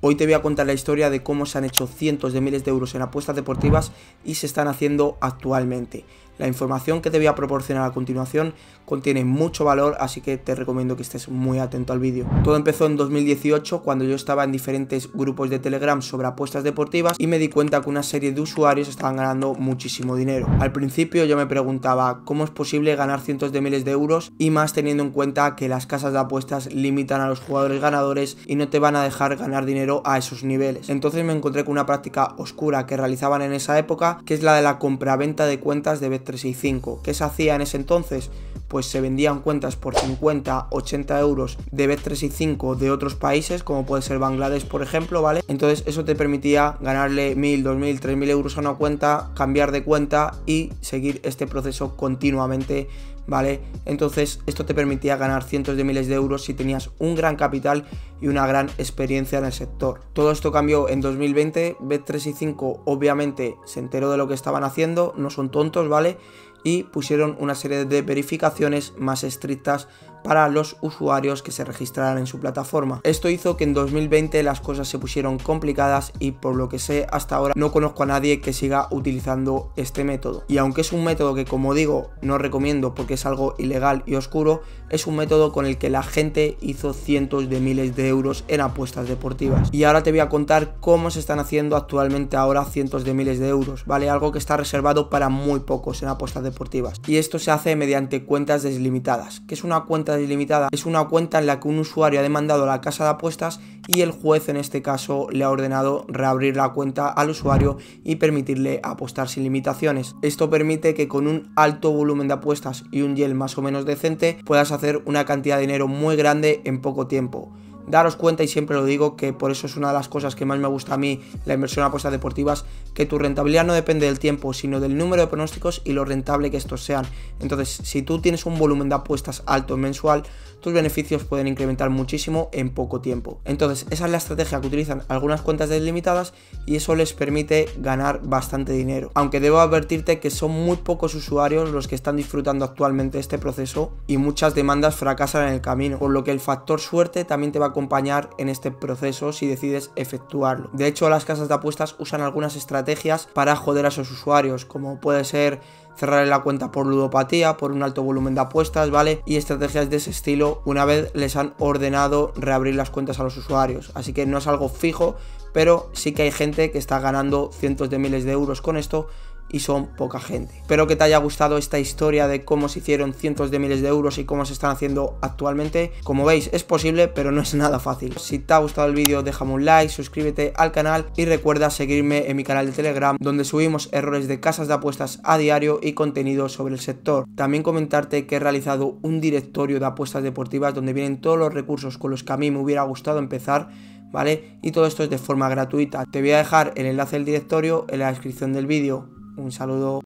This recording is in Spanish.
Hoy te voy a contar la historia de cómo se han hecho cientos de miles de euros en apuestas deportivas y se están haciendo actualmente. La información que te voy a proporcionar a continuación contiene mucho valor, así que te recomiendo que estés muy atento al vídeo. Todo empezó en 2018 cuando yo estaba en diferentes grupos de Telegram sobre apuestas deportivas y me di cuenta que una serie de usuarios estaban ganando muchísimo dinero. Al principio yo me preguntaba cómo es posible ganar cientos de miles de euros, y más teniendo en cuenta que las casas de apuestas limitan a los jugadores ganadores y no te van a dejar ganar dinero a esos niveles. Entonces me encontré con una práctica oscura que realizaban en esa época, que es la de la compraventa de cuentas de Bet365. ¿Qué se hacía en ese entonces? Pues se vendían cuentas por 50, 80 euros de Bet365 de otros países, como puede ser Bangladesh, por ejemplo, ¿vale? Entonces eso te permitía ganarle 1000, 2000, 3000 euros a una cuenta, cambiar de cuenta y seguir este proceso continuamente, ¿vale? Entonces esto te permitía ganar cientos de miles de euros si tenías un gran capital y una gran experiencia en el sector. Todo esto cambió en 2020, Bet365 obviamente se enteró de lo que estaban haciendo, no son tontos, ¿vale? Y pusieron una serie de verificaciones más estrictas para los usuarios que se registraran en su plataforma. Esto hizo que en 2020 las cosas se pusieron complicadas y, por lo que sé hasta ahora, no conozco a nadie que siga utilizando este método. Y aunque es un método que, como digo, no recomiendo porque es algo ilegal y oscuro, es un método con el que la gente hizo cientos de miles de euros en apuestas deportivas. Y ahora te voy a contar cómo se están haciendo actualmente ahora cientos de miles de euros, ¿vale? Algo que está reservado para muy pocos en apuestas deportivas. Y esto se hace mediante cuentas deslimitadas. ¿Qué es una cuenta delimitada? Es una cuenta en la que un usuario ha demandado a la casa de apuestas y el juez en este caso le ha ordenado reabrir la cuenta al usuario y permitirle apostar sin limitaciones. Esto permite que con un alto volumen de apuestas y un yield más o menos decente puedas hacer una cantidad de dinero muy grande en poco tiempo. Daros cuenta, y siempre lo digo, que por eso es una de las cosas que más me gusta a mí la inversión en apuestas deportivas, que tu rentabilidad no depende del tiempo, sino del número de pronósticos y lo rentable que estos sean. Entonces, si tú tienes un volumen de apuestas alto mensual, tus beneficios pueden incrementar muchísimo en poco tiempo. Entonces, esa es la estrategia que utilizan algunas cuentas deslimitadas y eso les permite ganar bastante dinero. Aunque debo advertirte que son muy pocos usuarios los que están disfrutando actualmente este proceso y muchas demandas fracasan en el camino, por lo que el factor suerte también te va a acompañar en este proceso si decides efectuarlo. De hecho, las casas de apuestas usan algunas estrategias para joder a esos usuarios, como puede ser cerrarle la cuenta por ludopatía, por un alto volumen de apuestas, ¿vale? Y estrategias de ese estilo una vez les han ordenado reabrir las cuentas a los usuarios. Así que no es algo fijo, pero sí que hay gente que está ganando cientos de miles de euros con esto y son poca gente. Espero que te haya gustado esta historia de cómo se hicieron cientos de miles de euros y cómo se están haciendo actualmente. Como veis, es posible, pero no es nada fácil. Si te ha gustado el vídeo, déjame un like, suscríbete al canal y recuerda seguirme en mi canal de Telegram, donde subimos errores de casas de apuestas a diario y contenido sobre el sector. También comentarte que he realizado un directorio de apuestas deportivas donde vienen todos los recursos con los que a mí me hubiera gustado empezar, ¿vale? Y todo esto es de forma gratuita. Te voy a dejar el enlace del directorio en la descripción del vídeo. Un saludo.